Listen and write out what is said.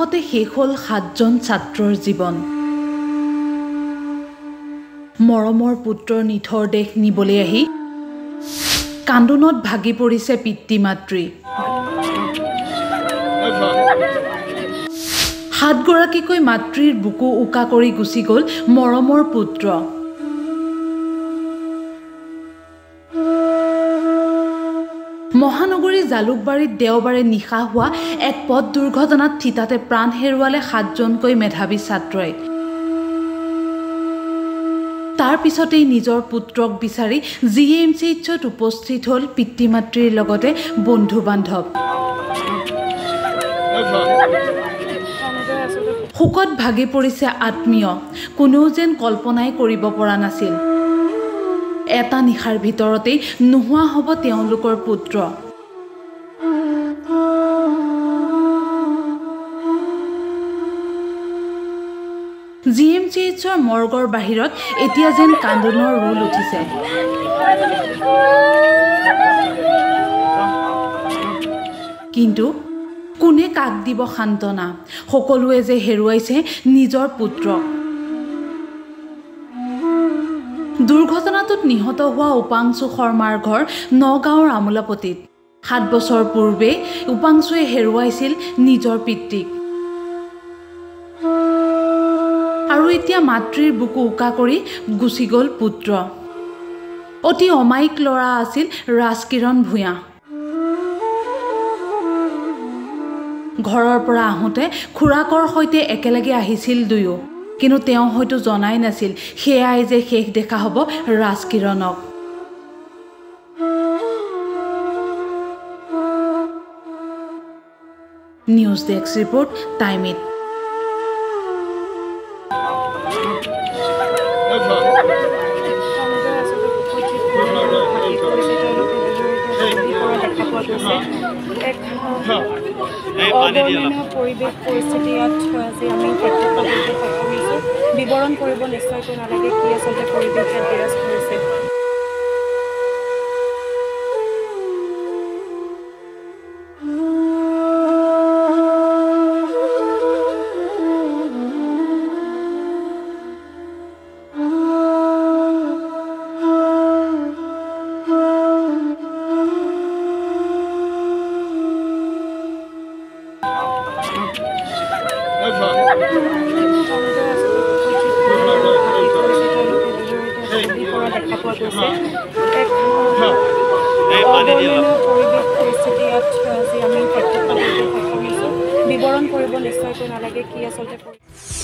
নিমিষতে শেষ হ'ল 7জন ছাত্ৰৰ জীৱন। মৰমৰ পুত্ৰৰ নিথৰ দেহ নিবলৈ আহি কান্দোনত ভাগি পৰিছে পিতৃ মাতৃ। 7গৰাকীকৈ মাতৃৰ বুকু উকা কৰি গুচি গ'ল মৰমৰ পুত্ৰ। মহানগৰী জালুকবাৰীত দেওবাৰে নিশা হোৱা এক পথ দুৰ্ঘটনাত থিতাতে প্ৰাণ হেৰুৱালে 7জনকৈ মেধাৱী ছাত্ৰই। তাৰ পিছতেই নিজৰ পুত্ৰক বিচাৰি GMCHত উপস্থিত হ'ল পিতৃ মাতৃৰ লগতে বন্ধু বান্ধৱ। শোকত ভাগি পৰিছে আত্মীয়, কোনেও যেন কল্পনাই কৰিব পৰা নাছিল। এটা নিশাৰ ভিতৰতেই নোহোৱা হ'ব তেওঁলোকৰ পুত্ৰ। GMCHৰ মৰ্গৰ বাহিৰত এতিয়া যেন কান্দোনৰ ৰোল উঠিছে। কিন্তু কোনে কাক দিব সান্তনা? সকলোৱে যে হেৰুৱাইছে নিজৰ পুত্ৰক। দুৰ্ঘটনাটোত নিহত হোৱা উপাংশু শৰ্মাৰ ঘৰ নগাঁৱৰ আমোলাপতিত। 7 বছৰ পূৰ্বে উপাংশুৱে হেৰুৱাইছিল নিজৰ পিতৃক। আৰু এতিয়া মাতৃৰ বুকু উকা কৰি গুচি গ'ল পুত্ৰ। অতি অমায়িক ল'ৰা আছিল ৰাজকিৰণ ভূঞা। ঘৰৰ পৰা আহোঁতে খুৰাকৰ সৈতে একেলগে আহিছিল দুয়ো, কিন্তু তেওঁ হয়তো জনাই নাছিল সেয়াই যে শেষ দেখা হ'ব ৰাজকিৰণক। নিউজ ডেস্ক ৰিপৰ্ট, টাইমিট। অবৰ্ণনীয় পৰিৱেশ পৰিস্থিতি ইয়াত আজি আমি প্ৰত্যক্ষ কৰিবলৈ সক্ষম হৈছোঁ। বিৱৰণ কৰিব নিশ্চয়কৈ নালাগে কি আচলতে পৰিৱেশ ইয়াত বিৰাজ কৰিছে। অবৰ্ণনীয় পৰিৱেশ পৰিস্থিতি ইয়াত আজি আমি প্ৰত্যক্ষ কৰিবলৈ সক্ষম হৈছোঁ। বিৱৰণ কৰিব নিশ্চয়কৈ নালাগে কি আচলতে